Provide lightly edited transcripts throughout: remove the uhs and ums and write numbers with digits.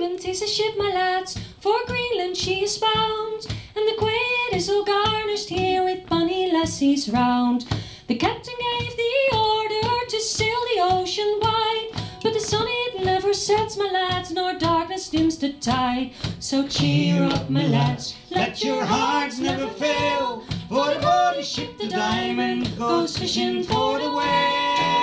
diamond is a ship, my lads, for Greenland she is bound, and the quay is all garnished here with bonny lassies round. The captain gave the order to sail the ocean wide, but the sun it never sets, my lads, nor darkness dims the tide. So cheer up, my lads, let your hearts never fail, for the bonny ship, the Diamond, goes fishing for the whale.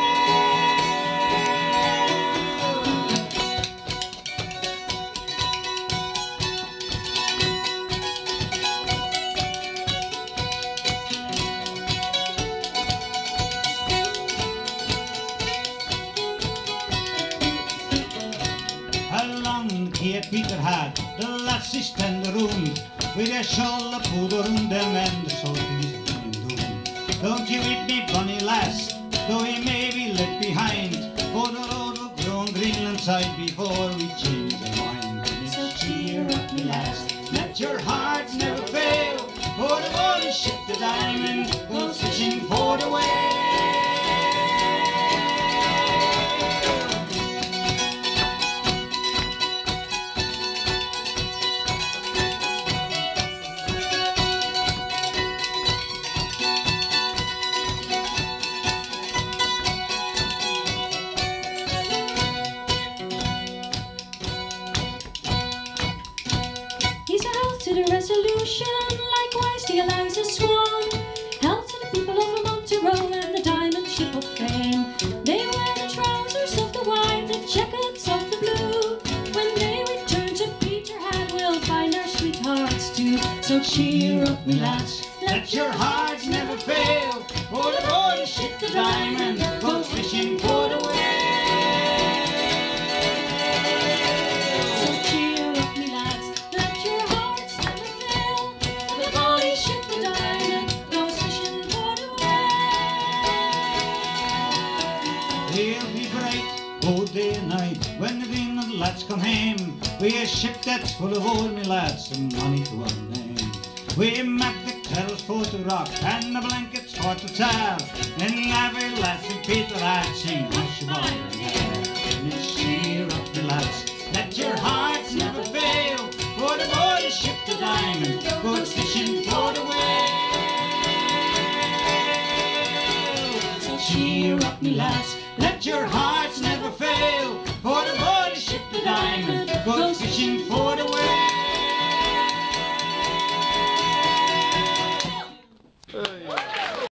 Peter had the lassies stand room with their shawl of powder on them and the salties running down. Don't you with me, bonny lass, though he may be left behind, for the road will grow on Greenland side before we change our mind. So cheer up, me lass, let your hearts never fail, for the bonny ship, the Diamond, goes fishing for the whale. To the Resolution, likewise the Eliza Swan, health to the people of Monterey and the Diamond ship of fame. They wear the trousers of the white, the jackets of the blue. When they return to Peterhead, we'll find our sweethearts too. So cheer up, me lads, let your hearts never fail, for the bonny ship, the Diamond, goes fishing for the whale. He'll be bright both day and night when the Greenland lads come home. We a ship that's full of old me lads and money to our name. We make the kettles for to rock and the blankets for to tear, and every lass in Peterhead sing hush about and it's cheer up the lads, let your hearts never fail, for the bonny ship, the Diamond, goes fishing for the whale. So cheer up, me lads, let your hearts never fail, for the bonny ship, the Diamond, goes fishing for the whale.